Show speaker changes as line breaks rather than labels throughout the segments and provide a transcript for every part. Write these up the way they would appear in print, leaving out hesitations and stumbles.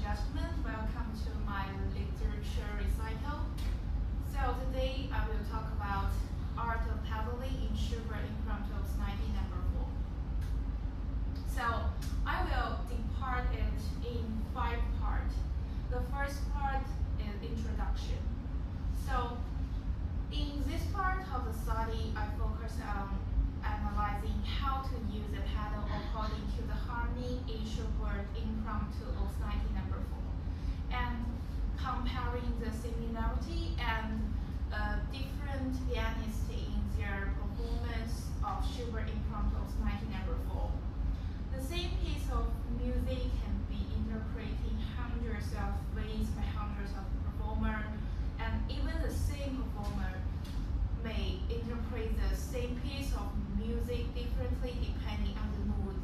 gentlemen, welcome to my literature recital. So today I will talk about Art of Paddling in Schubert Impromptu Op. 19 number 4. So I will depart it in 5 parts. The first part is introduction. So in this part of the study, I focus on analyzing how to use the pedal according to the harmony in Schubert Impromptu Op. 19 number 4, and comparing the similarity and different pianists in their performance of Schubert Impromptu Op. 19 number 4. The same piece of music can be interpreted in hundreds of ways by hundreds of performers, and even the same performer may interpret the same piece of music differently depending on the mood.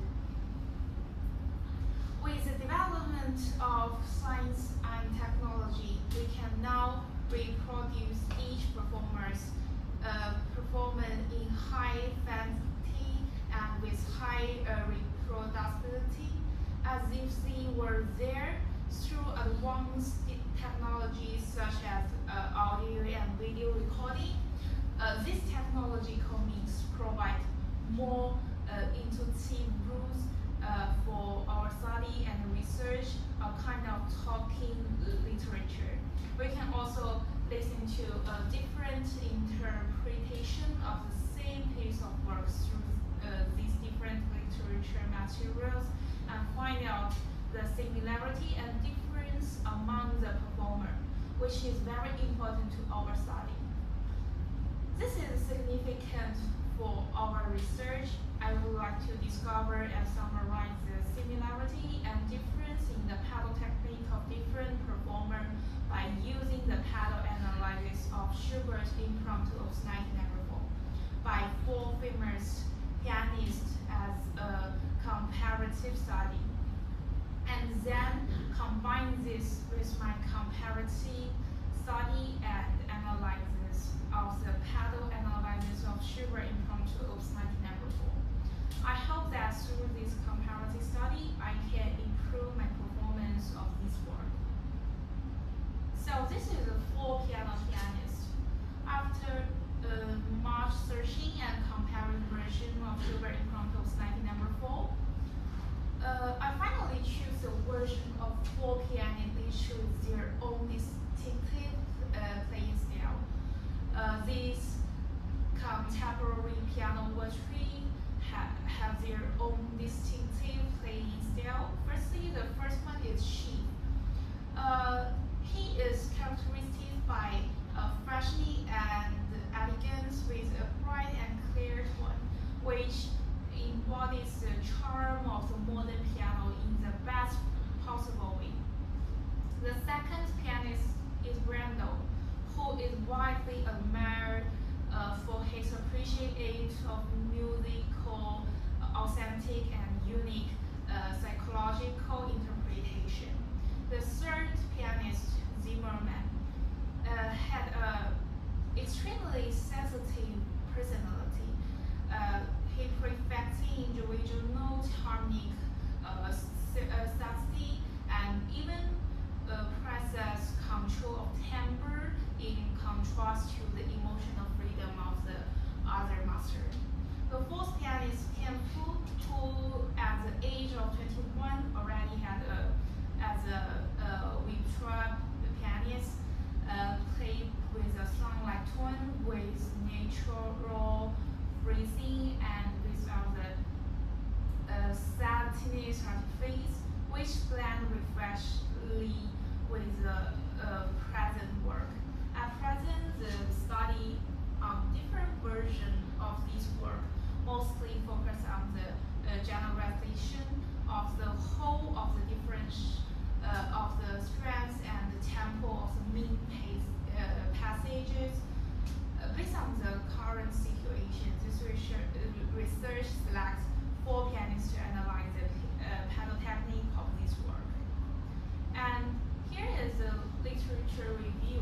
With the development of science and technology, we can now reproduce each performer's performance in high fidelity and with high reproducibility, as if they were there through advanced technologies such as audio and video recording. This technological means provide more intuitive rules for our study and research, a kind of talking literature. We can also listen to a different interpretation of the same piece of work through these different literature materials and find out the similarity and difference among the performer, which is very important to our study. This is significant for our research. I would like to discover and summarize the similarity and difference in the pedal technique of different performers by using the pedal analysis of Schubert Impromptu Op. 19 number 4 by 4 famous pianists as a comparative study, and then combine this with my comparative study and analysis of the pedal analysis of Schubert Impromptu Op. 19 number 4. I hope that through this comparative study, I can improve my performance of this work. So this is a 4 piano pianist. After much searching and comparing version of Schubert Impromptu Op. 19 number 4, I finally choose a version of 4 pianists each with their own distinctive playing style. These contemporary piano virtuosi have their own distinctive playing style. Firstly, the first one is Shi. He is characterized by freshness and elegance with a bright and clear tone, which embodies the charm of the modern piano in the best possible way. The second pianist is Brendel, who is widely admired for his appreciation of musical, authentic, and unique psychological interpretation. The third pianist, Zimmermann, had an extremely sensitive personality. He perfected individual note, harmonic subtlety, and even possessed control of timbre in contrast to the emotional freedom of the other master. The fourth pianist, Tian Fu, who at the age of 21 already had as a virtuoso pianist, played with a song-like tone with natural phrasing and without the sadness artifice, which blend refreshingly with the present work. At present, the study on different versions of this work mostly focus on the generalization of the whole of the different of the strengths and the tempo of the main passages. Based on the current situation, this research selects 4 pianists to analyze the pedal technique of this work. And here is the literature review.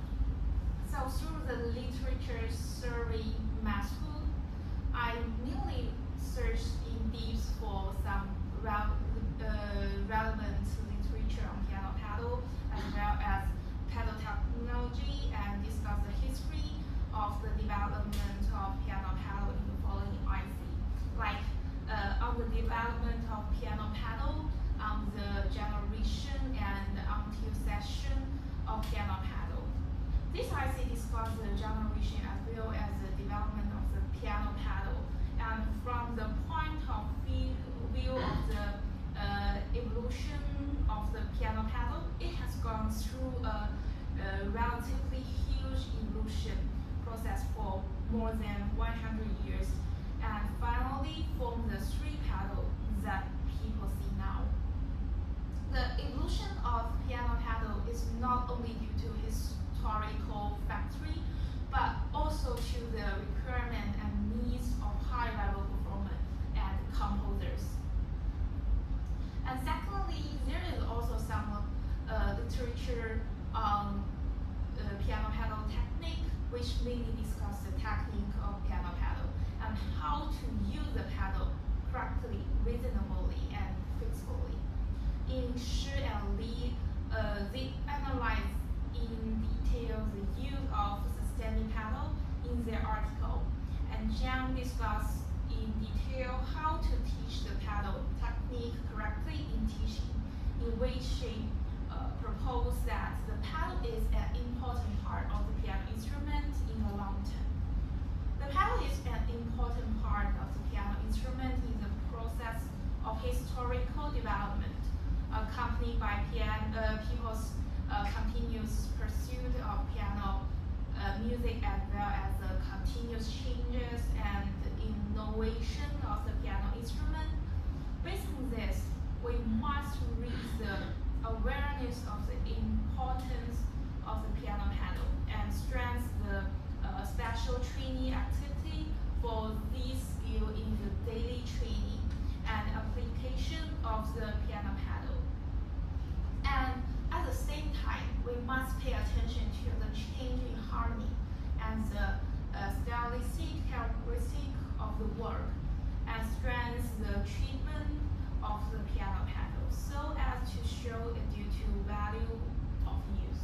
So through the literature survey method, I mainly searched in deep for some relevant literature on piano paddle, as well as paddle technology, and discuss the history of the development of piano paddle in the following IC. Like on the development of piano paddle, on the generation and until session of piano paddle. This IC discusses the generation as well as the development of the piano paddle, and from the point of view of the evolution of the piano paddle, it has gone through a relatively huge evolution process for more than 100 years, and finally formed the three paddle that people see now. The evolution of piano paddle is not only due to historical factory, but also to the requirement and needs of high-level performers and composers. And secondly, there is also some literature on piano paddle technique, which mainly discuss the technique of piano paddle and how to use the paddle correctly, reasonably, and flexibly. In Shi and Li, they analyze in detail the use of sustaining paddle in their article, and Jiang discussed in detail how to teach the paddle technique correctly in teaching, in which she proposed that the paddle is an important part of the piano instrument in the long term. The paddle is an important part of the piano instrument in the process of historical development, accompanied by people's continuous pursuit of piano music, as well as the continuous changes and innovation of the piano instrument. Based on this, we must raise the awareness of the importance of the piano paddle and strengthen the special training activity for this skill in the daily training and application of the piano paddle. And at the same time, we must pay attention to the change in harmony and the stylistic characteristic of the work, and strengthen the treatment of the piano paddle so as to show it due to value of use.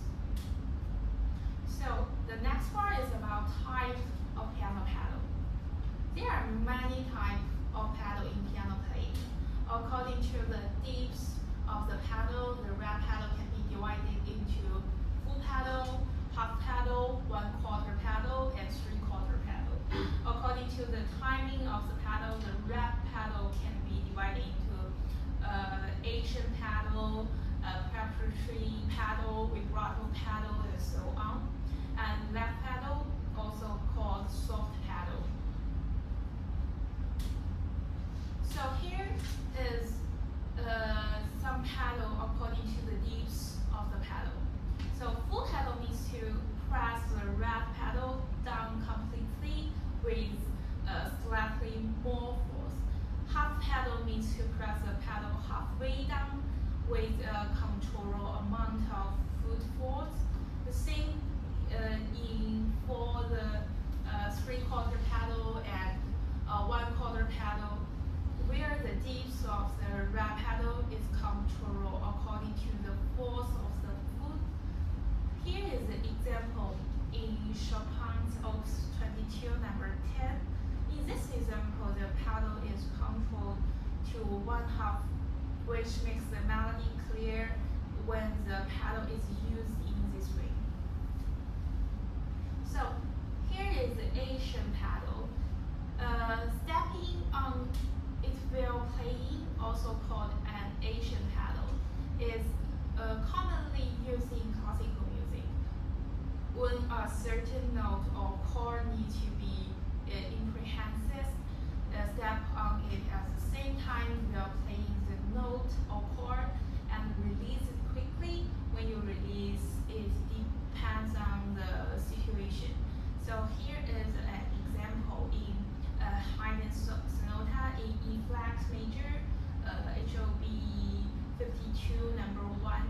So the next part is about types of piano paddle. There are many types of paddle in piano playing. According to the depth of the paddle, the red paddle can be divided into full paddle, half paddle, 1/4 paddle, and 3/4 paddle. According to the timing of the paddle, the red paddle can be divided into Asian paddle, preparatory paddle, vibrato paddle, and so on. And left paddle, also called soft paddle. So here is some paddle according to the depth of the paddle. So full paddle means to press the red paddle down completely with slightly more force. Half paddle means to press the paddle halfway down with a controllable amount of foot force. The same for the 3/4 paddle and 1/4 paddle, where the depth of the red paddle is controlled according to the force of the foot. Here is the example in Chopin's Op. 22, number 10. In this example, the paddle is controlled to 1/2, which makes the melody clear when the paddle is used in this way. So here is the Asian paddle. Stepping on it while playing, also called an Asian paddle, is commonly used in classical music. When a certain note or chord needs to be imprehensive, step on it at the same time while playing the note or chord and release it quickly. When you release, it depends on the situation. So here is an example in Haydn Sonata in E flat major, HOB 52, number 1.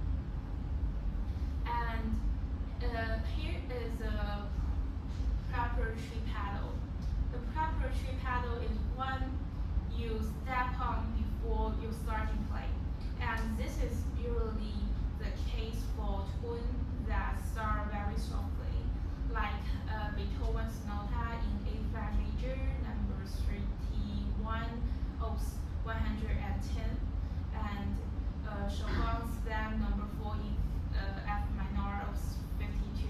And here is a preparatory paddle. The preparatory paddle is one you step on before you start to play. And this is usually the case for tunes that start very softly, like Beethoven's Nota in A-flat major, number 31 of 110, and Chopin's Slam number 4 in F minor of 52.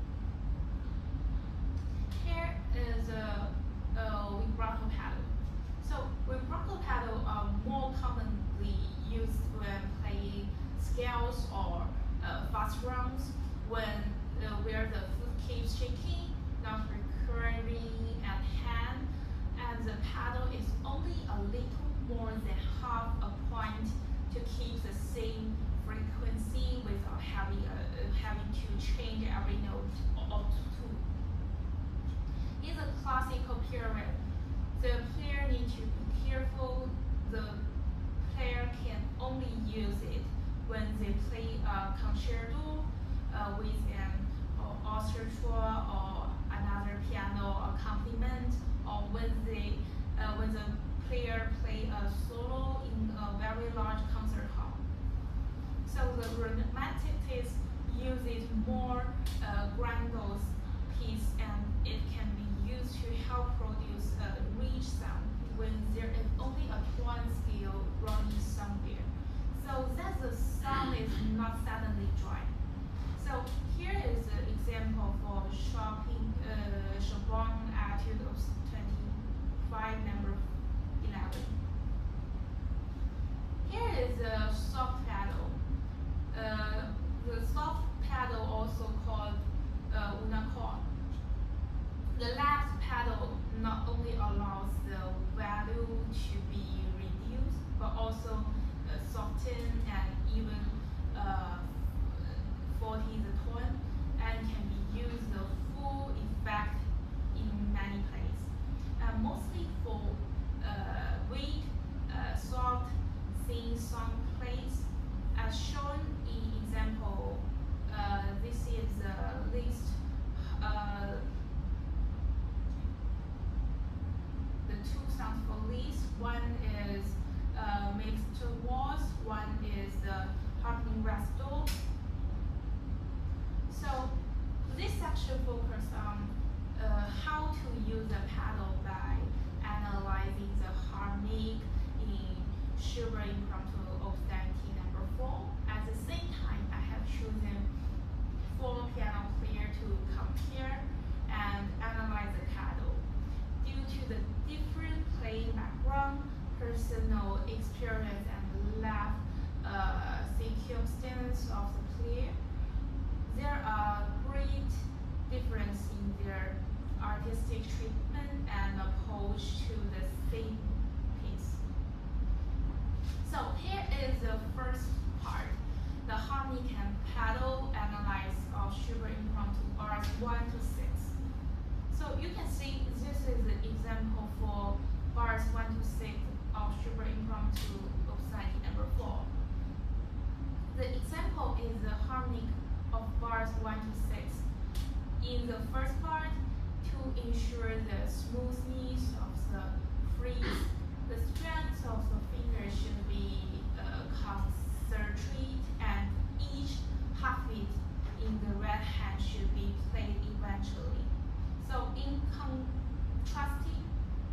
Here is a vibrato pedal. So vibrato pedal are more commonly used when playing scales or fast runs, when where the foot keeps shaking, not recurring at hand, and the pedal is only a little more than half a point to keep the same frequency without having to change every note or two. In the classical period, the player needs to be careful. The player can only use it when they play a concerto with an orchestra or another piano accompaniment, or when the player play a solo in a very large concert hall. So the Romantics uses more grandiose piece, and it can be used to help produce a rich sound when there is only a tone scale running somewhere, so that the sound is not suddenly dry. So here is an example for Chopin Etude of 25, number 11. Here is a soft pedal. The soft pedal, also called Unachord. The left pedal not only allows the value to be reduced, but also soften and even 40 the tone, and can be used the full effect in many places. Mostly for weak, soft, thin song plays, as shown in example. This is the list. The two sounds for Liszt. One is mixed waltz. One is the harmony resto. So this section focuses on how to use the pedal by analyzing the harmonic in Schubert Impromptu of 19 number 4. At the same time, I have chosen 4 piano players to compare and analyze the pedal. Due to the different playing background, personal experience, and life circumstance of the player, there are great difference in their artistic treatment and approach to the same piece. So here is the first part, the harmonic and pedal analysis of Schubert Impromptu bars 1 to 6. So you can see this is the example for bars 1 to 6 of Schubert Impromptu of 19 number 4. The example is the harmonic of bars 1 to 6. In the first part, to ensure the smoothness of the phrase, the strength of the finger should be concentrated, and each heartbeat in the right hand should be played eventually. So in contrasting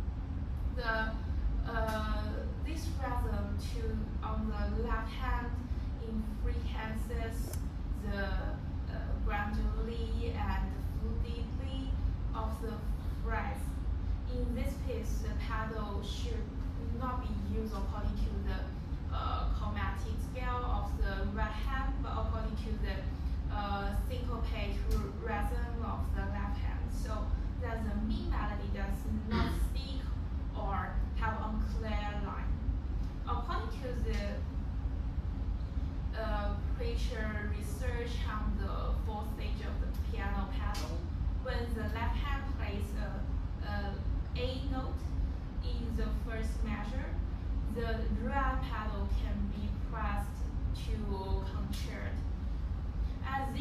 this rhythm to on the left hand enhances the gradually and fluidity of the phrase. In this piece, the pedal should not be used according to the chromatic scale of the right hand, but according to the syncopate rhythm of the left hand, so that the mean melody does not stick or have unclear line. According to the pressure research on the fourth stage of the piano pedal, when the left hand plays A note in the first measure, the right pedal can be pressed to concert. At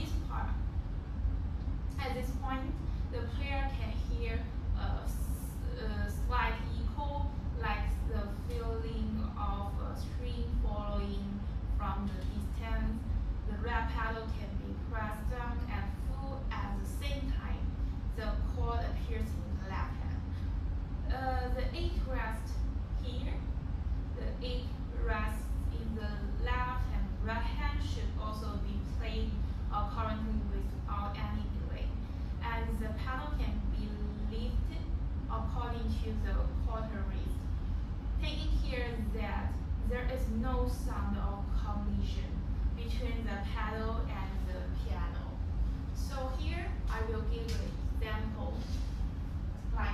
this point, the player can hear a slight echo, like the feeling of a string falling from the distance. The right pedal can be pressed down and full at the same time. The chord appears in the left hand. The 8 rests here. The 8 rests in the left and right hand should also be played currently without any delay. And the pedal can be lifted according to the quarter wrist. Taking care that there is no sound of collision between the pedal and the piano. So here I will give an example like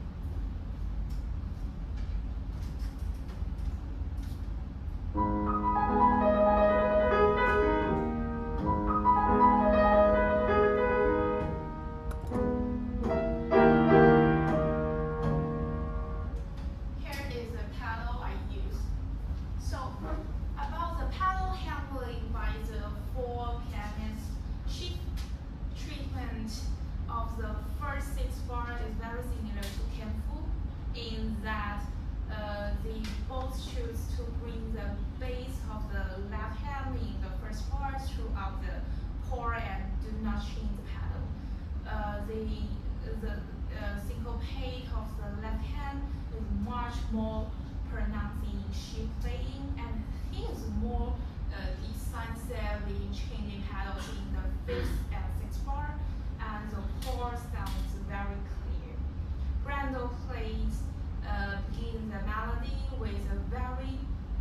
of the first 6 bars is very similar to Kenfu in that they both choose to bring the bass of the left hand in the first bar throughout the chord and do not change the pedal. The syncopate of the left hand is much more pronounced in sheet playing, and he is more decisive in changing pedals in the 5th and 6th bar, and the chord sounds very clear. Brando plays begin the melody with a very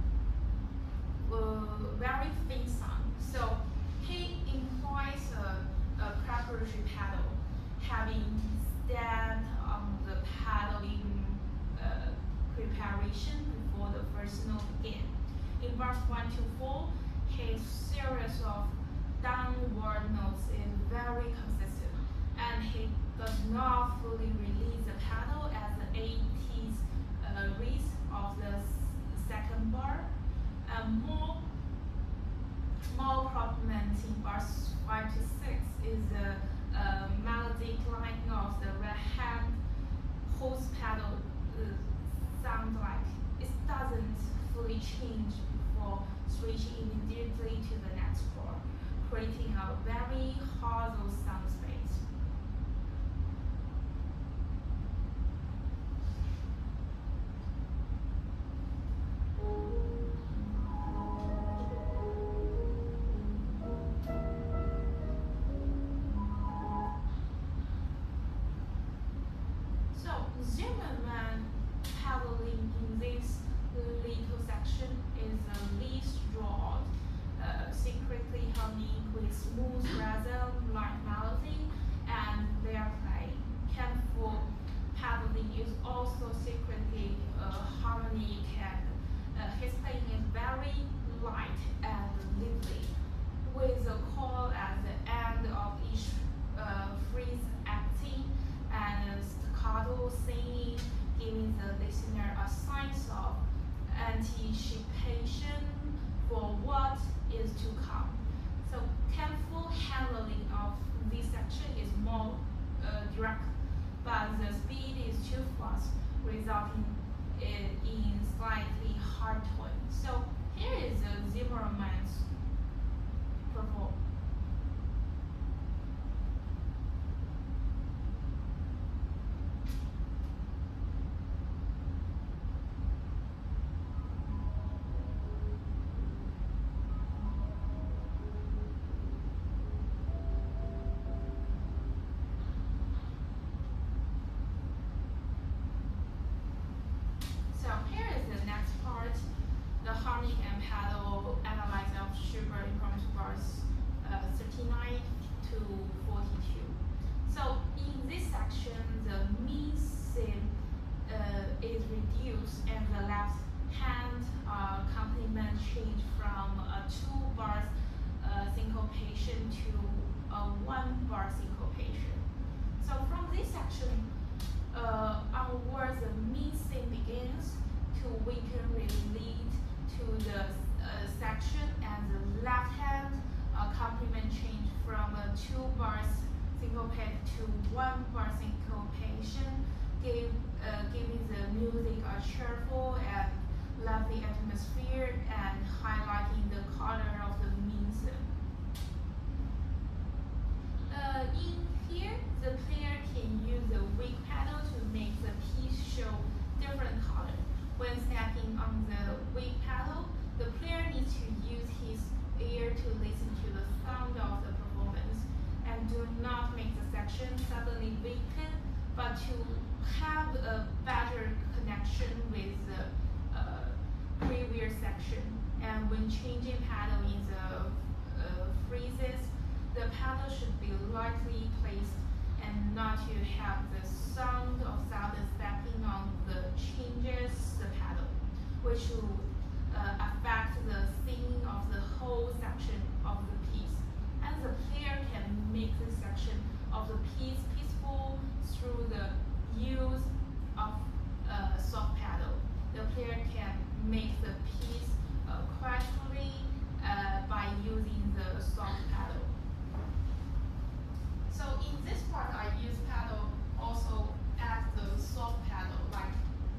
faint sound. So he employs a preparatory pedal, having stand on the pedal in preparation before the first note begin. In bars 1 to 4, his series of downward notes is very consistent, and he does not fully release the pedal at the 80th wrist of the second bar. More prominent in bars 5 to 6 is the melodic line of the right hand whose pedal sounds like it doesn't fully change before switching immediately to the next chord, creating a very hollow sound space. So Zimmerman pedaling in this little section is the least broad, secretly humming with smooth rhythm, light melody, and their playing. Kenfu pedaling is also secretly harmonic, and his playing is very light and lively, with a call at the end of each phrase acting and staccato singing, giving the listener a sense of anticipation for what is to come. So Kenfu handling of this section is more direct, but the speed is too fast, resulting in slightly hard tone. So here is Zimmerman's performance. So here is the next part, the harmonic and pedal analysis of Schubert impromptu bars 39 to 42. So in this section, the mean sim is reduced, and the left hand accompaniment change from a 2 bars syncopation to a 1 bar syncopation. So from this section onwards, the mean sim begins to weaken lead to the section, and the left hand accompaniment change from a 2 bars syncopate to 1 bar syncopation, giving the music a cheerful and lively atmosphere and highlighting the color of the mean sim. In here, the player can use the wig pedal to make the piece show different color. When stepping on the wig pedal, the player needs to use his ear to listen to the sound of the performance and do not make the section suddenly weaken, but to have a better connection with the previous section. And when changing pedal in the phrases, the pedal should be lightly placed and not to have the sound of sudden stepping on the changes the pedal, which will affect the singing of the whole section of the piece. And the player can make the section of the piece peaceful through the use of soft pedal. The player can make the piece quietly by using the soft pedal. So in this part, I use pedal also as the soft pedal, like.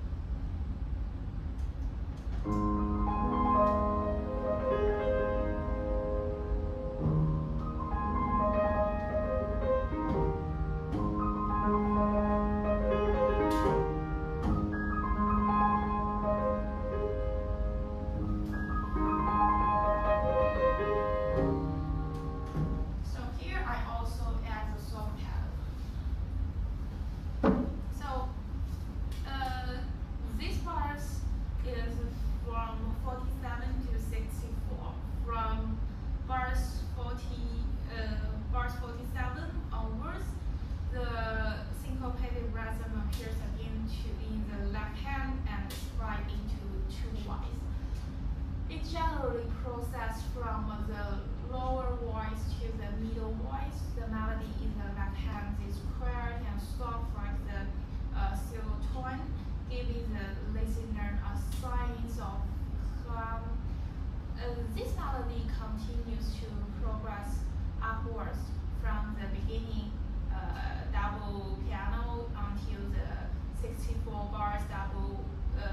Generally processed from the lower voice to the middle voice. The melody in the left hand is quiet and soft like the tone, giving the listener a sense of calm. This melody continues to progress upwards from the beginning double piano until the 64 bars double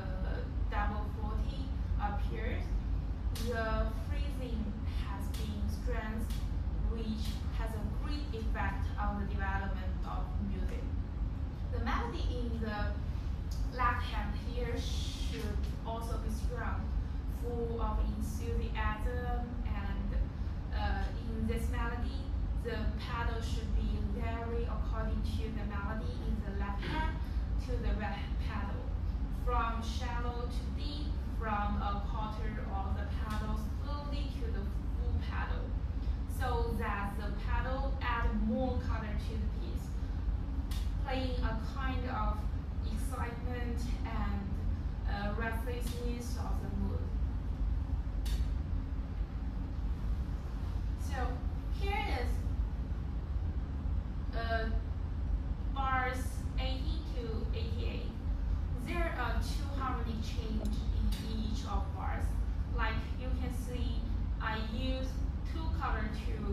40 appears. The phrasing has been strengthened, which has a great effect on the development of music. The melody in the left hand here should also be strong, full of enthusiasm, and in this melody, the pedal should be varied according to the melody in the left hand to the right pedal, from shallow to deep, from a quarter of the pedal slowly to the full pedal, so that the pedal adds more color to the piece, playing a kind of excitement and restlessness of the mood. So here is bars 80 to 88. There are two harmonic changes in each of bars. Like you can see, I use two colors to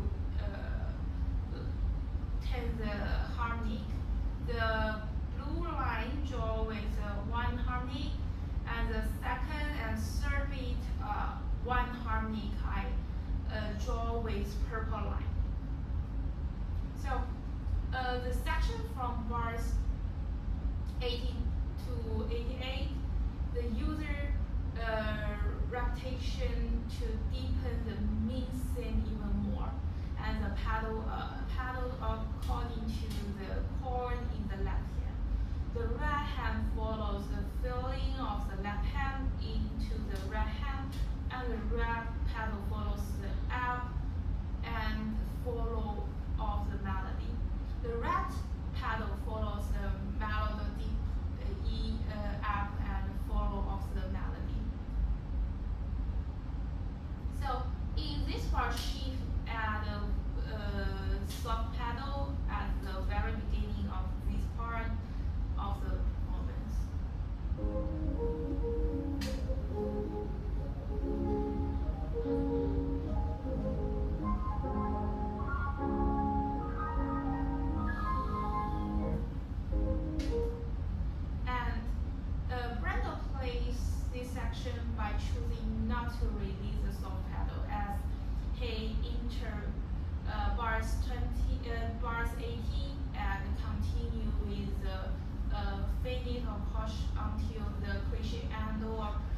take the harmonic. The blue line draw with one harmonic, and the second and third beat one harmonic I draw with purple line. So the section from bars 80 to 88, the user repetition to deepen the main theme even more, and the pedal according to the chord in the left hand. The right hand follows the feeling of the left hand into the right hand, and the right pedal follows the up and follow of the melody. The right pedal follows the melody E up and follow of the melody. So in this part, shift add a soft pedal at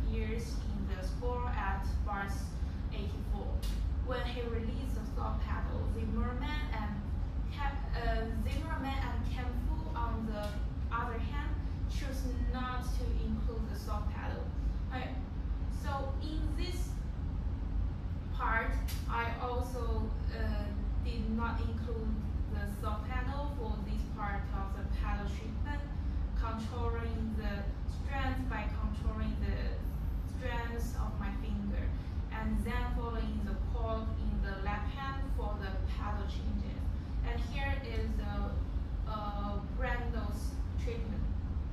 years in the score at bars 84. When he released the soft pedal, Zimmerman and Ken Fu, on the other hand, chose not to include the soft pedal. So in this part, I also did not include the soft pedal for this part of the pedal treatment, controlling the strength by controlling the strength of my finger, and then following the chord in the left hand for the pedal changes. And here is Brando's treatment.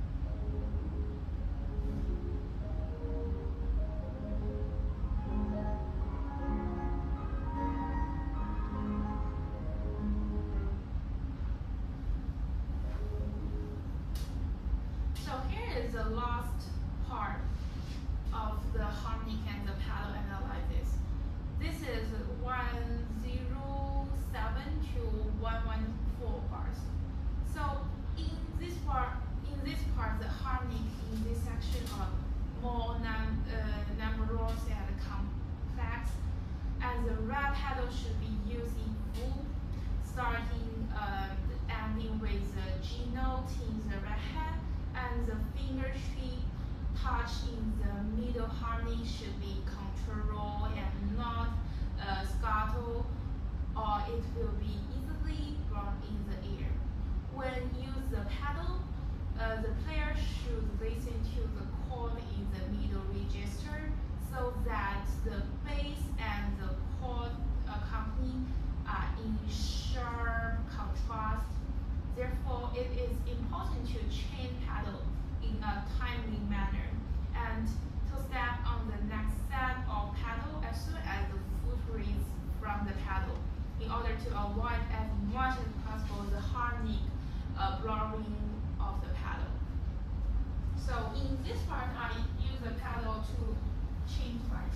So here is the last part of the harmonic and the pedal analysis. This is 107 to 114 bars. So in this part, the harmonic in this section are more numerous and complex, and the right pedal should be used in full, starting ending with the G note in the right hand, and the finger tip touch in the middle harmonic should be controlled and not scuttle, or it will be easily blown in the air. When use the pedal, the player should listen to the chord in the middle register so that the bass and the chord accompany are in sharp contrast. Therefore, it is important to change pedal in a timely manner and to step on the next set of pedal as soon as the foot reads from the pedal, in order to avoid as much as possible the harmonic blurring of the pedal. So in this part, I use the pedal to change light.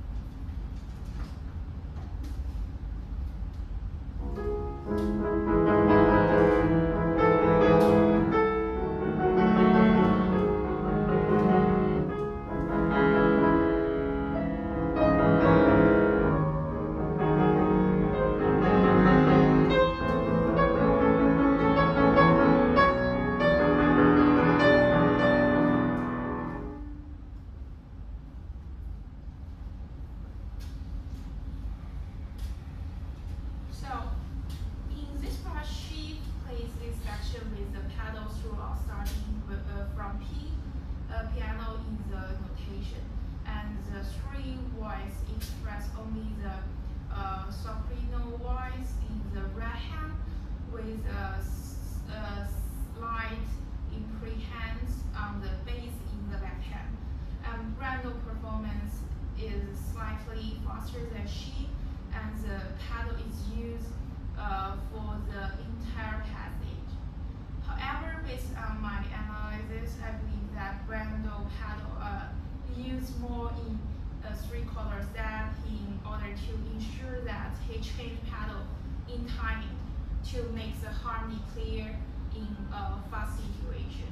So in this part, she plays this section with the pedal throughout, starting from P, piano in the notation, and the three voice express only the soprano voice in the right hand, with a slight imprecance on the bass in the left hand. And Brando performance is slightly faster than she, and the pedal is used for the entire passage. However, based on my analysis, I believe that Brando pedal used more in a three-quarter step in order to ensure that he changed pedal in timing to make the harmony clear in a fast situation.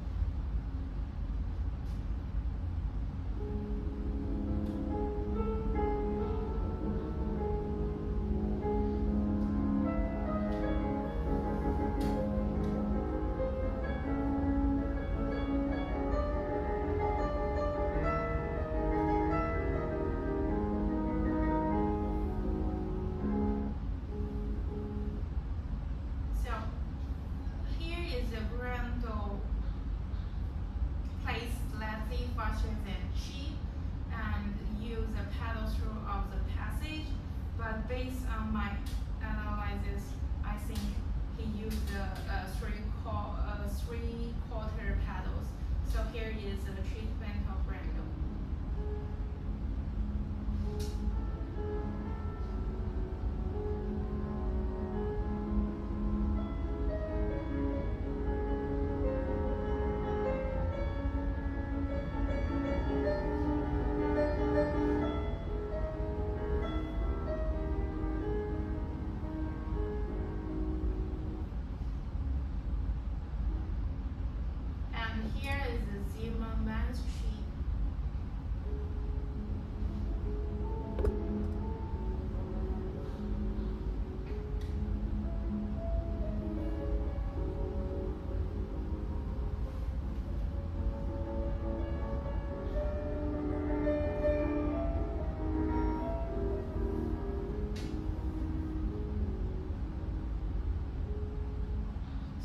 So here is the Brando plays slightly faster than she and use the pedal throughout the passage, but based on my analysis, I think he used the three-quarter pedals. So here is the treatment of Brando. And here is the Zimmerman's sheet.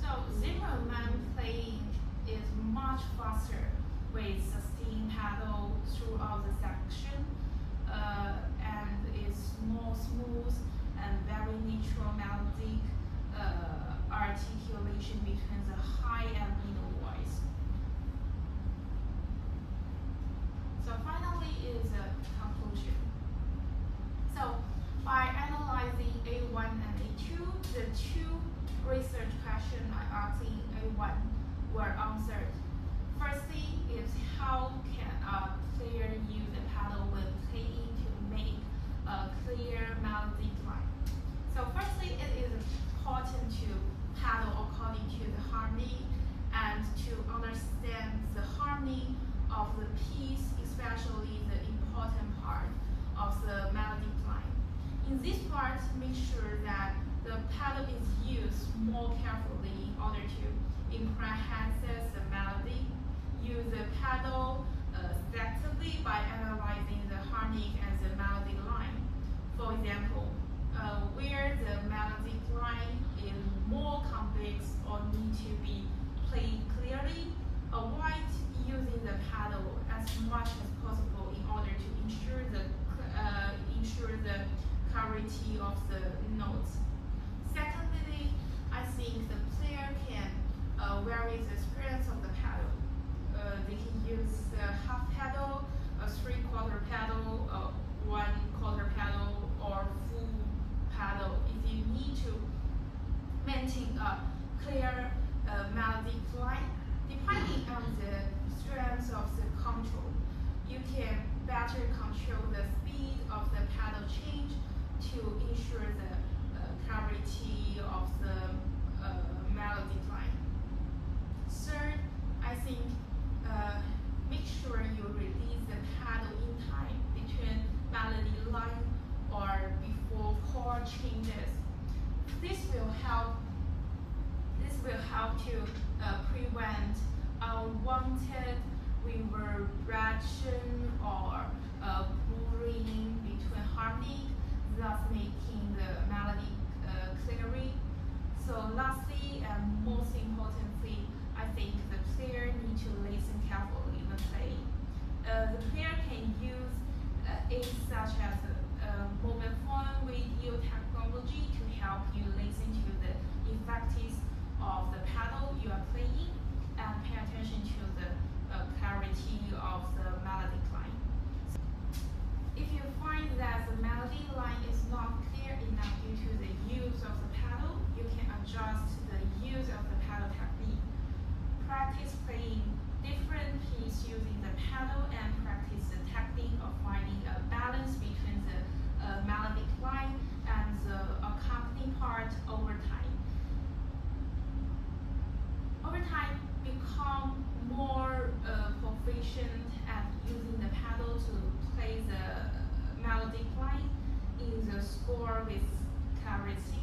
So zero man playing is much faster with sustained pedal throughout the section, and it's more smooth and very natural melodic articulation between the high and middle voice. So finally is a conclusion. So by analyzing A1 and A2, the two research questions I asked in A1 were answered. Firstly is how can a player use a pedal when playing to make a clear melodic line? So firstly, it is important to pedal according to the harmony and to understand the harmony of the piece, especially the important part of the melodic line. In this part, make sure that the pedal is used more carefully in order to enhance the melody. Use the pedal selectively by analyzing the harmonic and the melodic line. For example, where the melodic line is more complex or need to be played clearly, avoid using the pedal as much as possible in order to ensure the clarity of the notes. Secondly, I think the player can vary the strength of the pedal. They can use the half pedal, a 3/4 pedal, a 1/4 pedal, or full pedal. If you need to maintain a clear melodic line, depending on the strength of the control, you can better control the speed of the pedal change to ensure the clarity of the melodic line. Third, I think make sure you release the pedal in time between melody line or before chord changes. This will help to prevent unwanted reverberation or blurring between harmony, thus making the melody clearer. So lastly and most importantly, I think the player needs to listen carefully when playing. The player can use aids such as mobile phone radio technology to help you listen to the effects of the pedal you are playing and pay attention to the clarity of the melodic line. If you find that the melody line is not clear enough due to the use of the pedal, you can adjust the use of the pedal technique. Practice playing different pieces using the pedal and practice the technique of finding a balance between the melodic line and the accompanying part over time. Over time, become more proficient at using the pedal to play the melodic line in the score with clarity.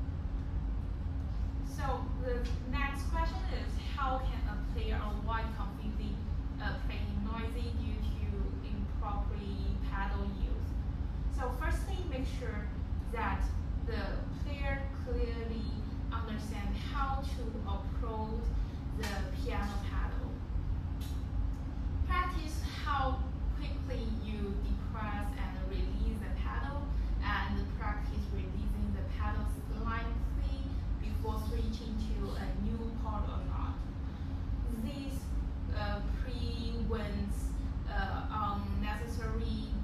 So the next question is how can a player avoid completely playing noisy due to improper pedal use? So firstly, make sure that the player clearly understands how to approach the piano pedal. Practice how quickly you depress and release the pedal, and practice releasing the pedal slightly before switching to a new chord or not. This prevents unnecessary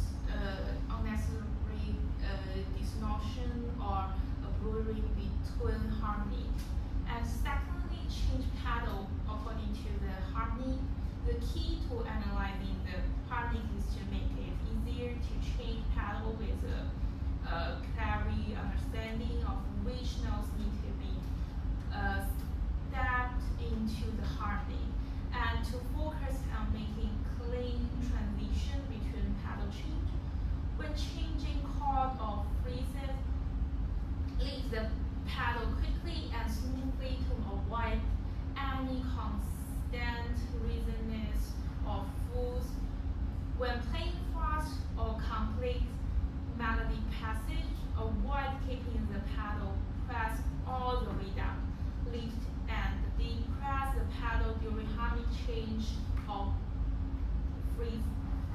distortion or blurring between harmony. And secondly, change pedal according to the harmony. The key to analyzing the harmony is to make it easier to change pedal with a clear understanding of which notes need to be stepped into the harmony, and to focus on making clean transition between pedal change. When changing chord or phrases, leave the pedal quickly and smoothly to avoid any constant resonance or fuzz. When playing fast or complex melody passage, avoid keeping the pedal pressed all change or freeze.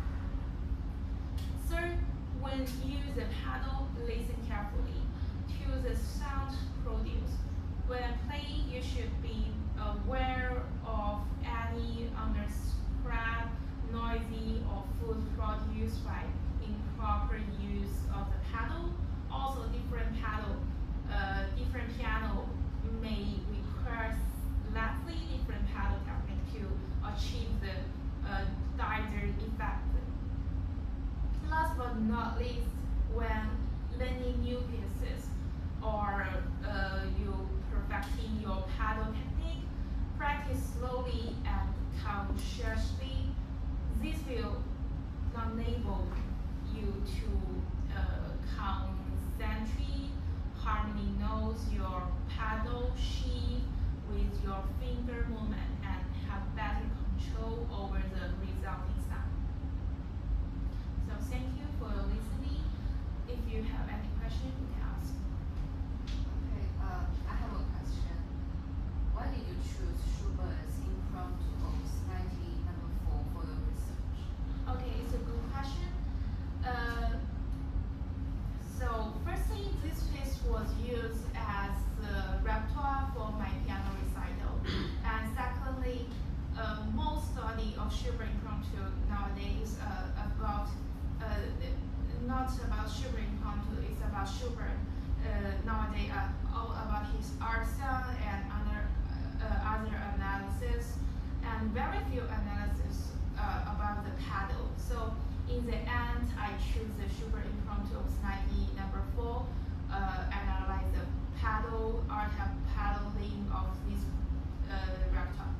Third, when you use the paddle, listen carefully to the sound produced. When playing, you should be aware of any underscrap, noisy, or food produced by improper use of the paddle. Also, different piano may require slightly different paddle technique to achieve the desired effect. Last but not least, when learning new pieces or you perfecting your paddle technique, practice slowly and consciously. This will enable you to concentrate, harmony notes your paddle sheet with your finger movement and have better control over the resulting sound. So thank you for listening. If you have any question, you can ask.
Okay, I have a question. Why did you choose Schubert's Impromptu Opus 90 number 4 for your research?
Okay, it's a good question. So firstly, this piece was used as the repertoire for my piano recital, and secondly, most study of Schubert impromptu nowadays about not about Schubert impromptu, it's about Schubert nowadays all about his art style and other analysis, and very few analysis about the paddle. So in the end, I choose the Schubert Impromptu Opus 90 number 4, analyze the paddle, art of paddling of this repertoire.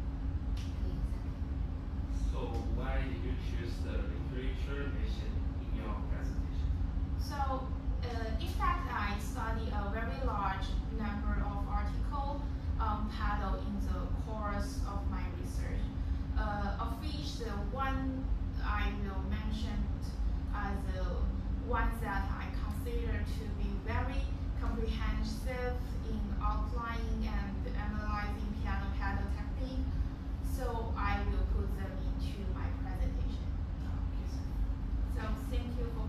So why did you choose the literature mentioned in your presentation?
So, in fact, I study a very large number of articles on paddle in the course of my research, of which the one I will mention as the ones that I consider to be very comprehensive in outlining and analyzing piano paddle technique. So I will put them into my presentation. So thank you for